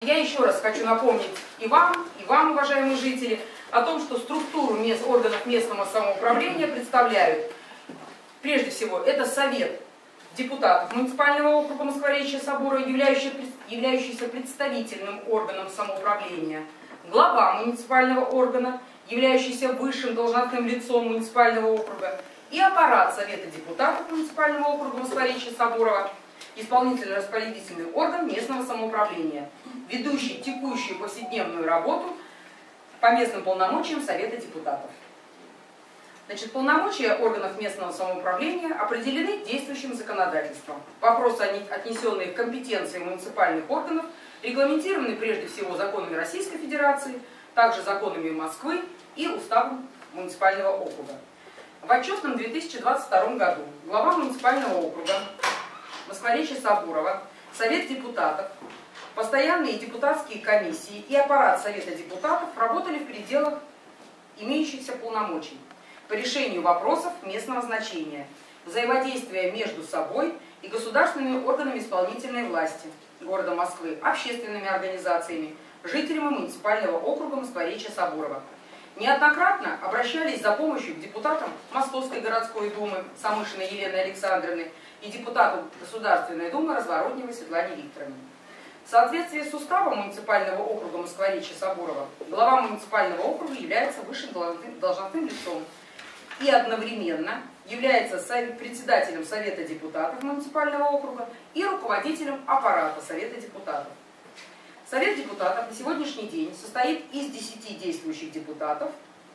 Я еще раз хочу напомнить и вам, уважаемые жители, о том, что структуру органов местного самоуправления представляют, прежде всего, это Совет депутатов муниципального округа Москворечья Собора, являющийся представительным органом самоуправления, глава муниципального органа, являющийся высшим должностным лицом муниципального округа, и аппарат Совета депутатов муниципального округа Москворечья Соборова, исполнительно-распорядительный орган местного самоуправления, ведущий текущую повседневную работу по местным полномочиям Совета депутатов. Значит, полномочия органов местного самоуправления определены действующим законодательством. Вопросы, отнесенные к компетенции муниципальных органов, регламентированы прежде всего законами Российской Федерации, также законами Москвы и уставом муниципального округа. В отчетном 2022 году глава муниципального округа Москворечья Соборова, Совет депутатов, постоянные депутатские комиссии и аппарат Совета депутатов работали в пределах имеющихся полномочий по решению вопросов местного значения, взаимодействия между собой и государственными органами исполнительной власти города Москвы, общественными организациями, жителями муниципального округа Москворечья Соборова. Неоднократно обращались за помощью к депутатам Московской городской думы Самышиной Елены Александровны и депутату Государственной думы Разворотневой Светлане Викторовне. В соответствии с уставом муниципального округа Москворечья Соборова, глава муниципального округа является высшим должностным лицом и одновременно является председателем Совета депутатов муниципального округа и руководителем аппарата Совета депутатов. Совет депутатов на сегодняшний день состоит из 10 действующих депутатов.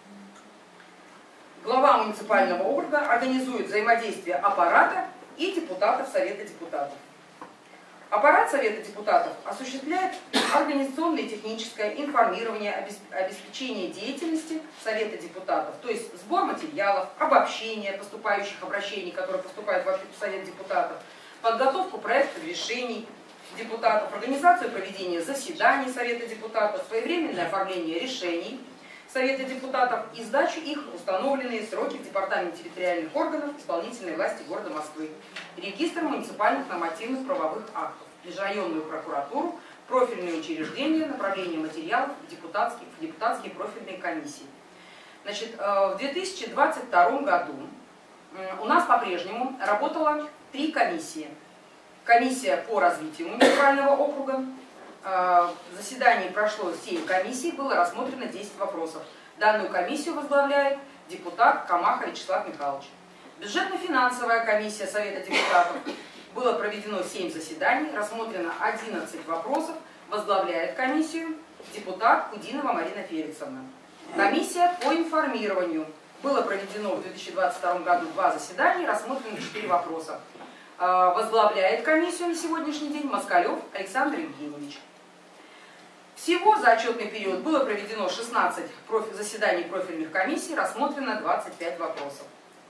Глава муниципального округа организует взаимодействие аппарата и депутатов Совета депутатов. Аппарат Совета депутатов осуществляет организационное и техническое информирование, обеспечение деятельности Совета депутатов, то есть сбор материалов, обобщение поступающих обращений, которые поступают в Совет депутатов, подготовку проектов решений депутатов, организацию проведения заседаний Совета депутатов, своевременное оформление решений Совета депутатов и сдачу их в установленные сроки в Департаменте территориальных органов исполнительной власти города Москвы, регистр муниципальных нормативных правовых актов, межрайонную прокуратуру, профильные учреждения, направление материалов в депутатские профильные комиссии. Значит, в 2022 году у нас по-прежнему работало 3 комиссии. Комиссия по развитию муниципального округа. В заседании прошло 7 комиссий, было рассмотрено 10 вопросов. Данную комиссию возглавляет депутат Камаха Вячеслав Михайлович. Бюджетно-финансовая комиссия Совета депутатов. Было проведено 7 заседаний, рассмотрено 11 вопросов. Возглавляет комиссию депутат Кудинова Марина Феликсовна. Комиссия по информированию. Было проведено в 2022 году 2 заседания, рассмотрено 4 вопроса. Возглавляет комиссию на сегодняшний день Москалев Александр Евгеньевич. Всего за отчетный период было проведено 16 заседаний профильных комиссий, рассмотрено 25 вопросов.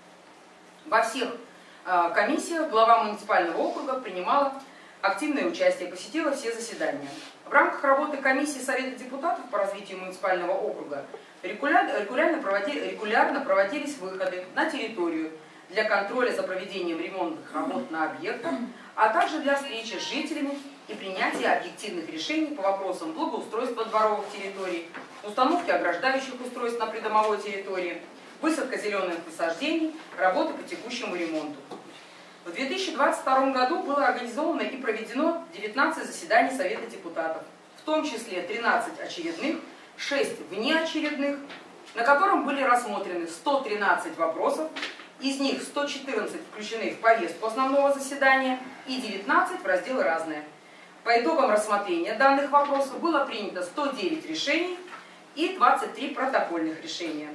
Во всех комиссиях глава муниципального округа принимала активное участие, посетила все заседания. В рамках работы комиссии Совета депутатов по развитию муниципального округа регулярно проводились выходы на территорию для контроля за проведением ремонтных работ на объектах, а также для встречи с жителями и принятия объективных решений по вопросам благоустройства дворовых территорий, установки ограждающих устройств на придомовой территории, высадка зеленых насаждений, работы по текущему ремонту. В 2022 году было организовано и проведено 19 заседаний Совета депутатов, в том числе 13 очередных, 6 внеочередных, на котором были рассмотрены 113 вопросов, из них 114 включены в повестку основного заседания и 19 в разделы «Разное». По итогам рассмотрения данных вопросов было принято 109 решений и 23 протокольных решения.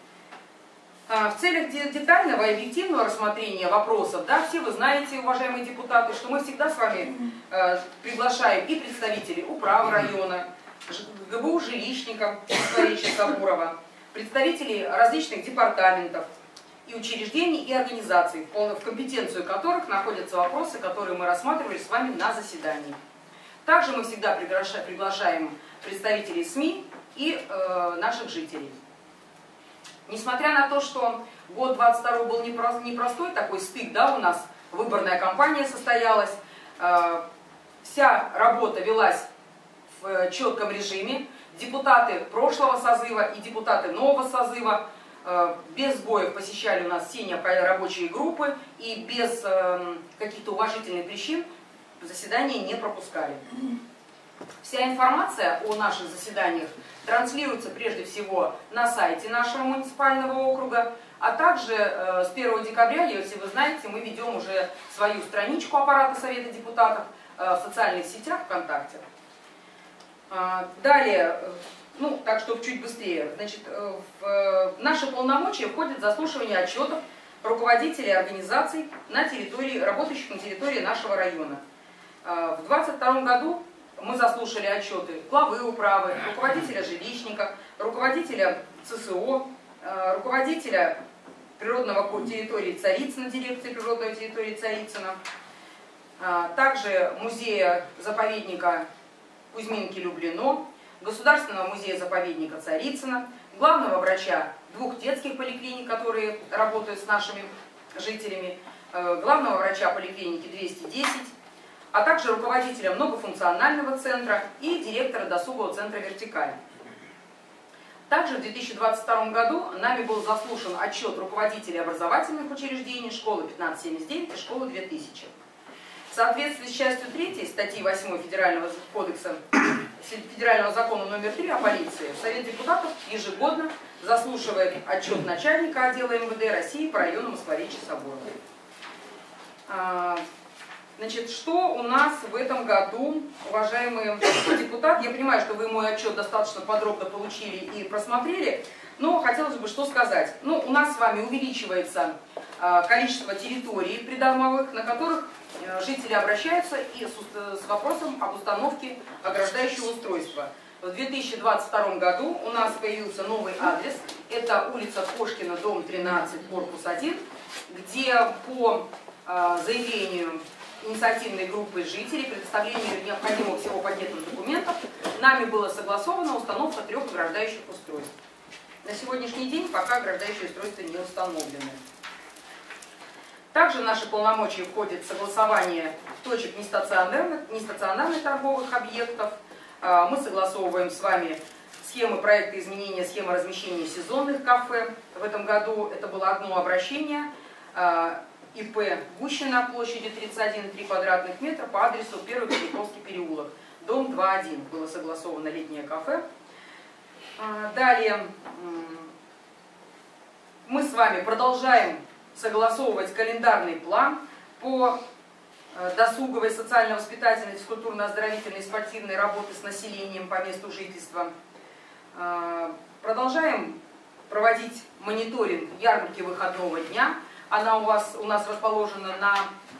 В целях детального и объективного рассмотрения вопросов, все вы знаете, уважаемые депутаты, что мы всегда с вами приглашаем и представителей управы района, ГБУ жилищников Москворечья Соборова, представителей различных департаментов и учреждений и организаций, в компетенцию которых находятся вопросы, которые мы рассматривали с вами на заседании. Также мы всегда приглашаем представителей СМИ и наших жителей. Несмотря на то, что год 22 был непростой, такой стык, у нас выборная кампания состоялась, вся работа велась в четком режиме. Депутаты прошлого созыва и депутаты нового созыва без сбоев посещали у нас все рабочие группы и без каких-то уважительных причин заседания не пропускали. Вся информация о наших заседаниях транслируется прежде всего на сайте нашего муниципального округа, а также с 1 декабря, если вы знаете, мы ведем уже свою страничку аппарата Совета депутатов в социальных сетях ВКонтакте. Далее, так чтобы чуть быстрее, значит, в наши полномочия входит заслушивание отчетов руководителей организаций, работающих на территории нашего района. В 2022 году мы заслушали отчеты главы управы, руководителя жилищника, руководителя ЦСО, руководителя природного территории Царицына, дирекции природной территории Царицына, также музея-заповедника Кузьминки-Люблино, Государственного музея-заповедника Царицына, главного врача 2 детских поликлиник, которые работают с нашими жителями, главного врача поликлиники 210, а также руководителя многофункционального центра и директора досугового центра «Вертикаль». Также в 2022 году нами был заслушан отчет руководителей образовательных учреждений школы 1579 и школы 2000. В соответствии с частью 3 статьи 8 Федерального закона номер 3 о полиции, Совет депутатов ежегодно заслушивает отчет начальника отдела МВД России по району Москворечья Соборной. Значит, что у нас в этом году, уважаемые депутаты? Я понимаю, что вы мой отчет достаточно подробно получили и просмотрели, но хотелось бы что сказать. У нас с вами увеличивается количество территорий придомовых, на которых жители обращаются и с вопросом об установке ограждающего устройства. В 2022 году у нас появился новый адрес. Это улица Кошкина, дом 13, корпус 1, где по заявлению инициативной группы жителей, предоставлению необходимого всего пакета документов, нами была согласована установка 3 ограждающих устройств. На сегодняшний день пока ограждающие устройства не установлены. Также в наши полномочия входит согласование точек нестационарных торговых объектов. Мы согласовываем с вами схемы проекта изменения схемы размещения сезонных кафе. В этом году это было одно обращение. ИП Гущина площадью 31,3 квадратных метра по адресу 1 Кобяковский переулок, дом 2.1. Было согласовано летнее кафе. Далее мы с вами продолжаем согласовывать календарный план по досуговой, социально-воспитательной, физкультурно-оздоровительной и спортивной работы с населением по месту жительства. Продолжаем проводить мониторинг ярмарки выходного дня. Она у нас расположена на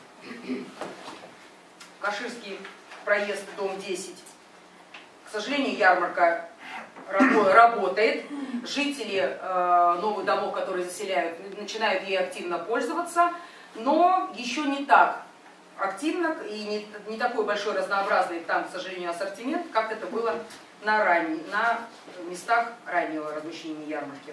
Каширский проезд, дом 10. К сожалению, ярмарка работает. Жители новых домов, которые заселяют, начинают ей активно пользоваться, но еще не так активно и не такой большой разнообразный там, к сожалению, ассортимент, как это было на местах раннего размещения ярмарки.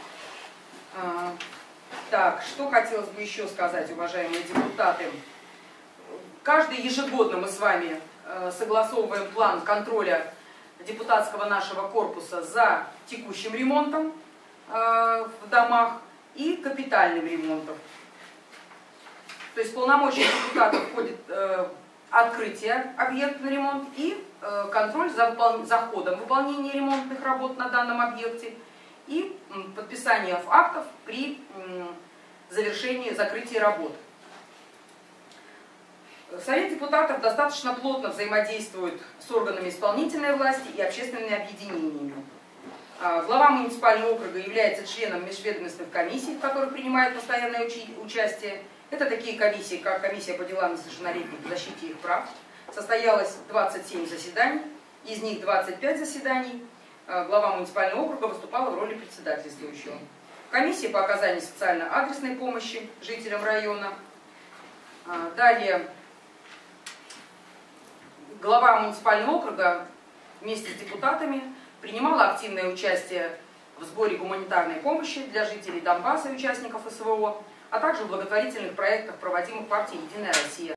Так, что хотелось бы еще сказать, уважаемые депутаты. Ежегодно мы с вами согласовываем план контроля депутатского нашего корпуса за текущим ремонтом в домах и капитальным ремонтом. То есть в полномочия депутатов входит открытие объекта на ремонт и контроль за ходом выполнения ремонтных работ на данном объекте и подписание актов при завершении закрытия работ. Совет депутатов достаточно плотно взаимодействует с органами исполнительной власти и общественными объединениями. Глава муниципального округа является членом межведомственных комиссий, в которых принимает постоянное участие. Это такие комиссии, как комиссия по делам несовершеннолетних и защите их прав. Состоялось 27 заседаний, из них 25 заседаний глава муниципального округа выступала в роли председательствующего. Комиссия по оказанию социально-адресной помощи жителям района. Далее глава муниципального округа вместе с депутатами принимала активное участие в сборе гуманитарной помощи для жителей Донбасса и участников СВО, а также в благотворительных проектах, проводимых партией «Единая Россия».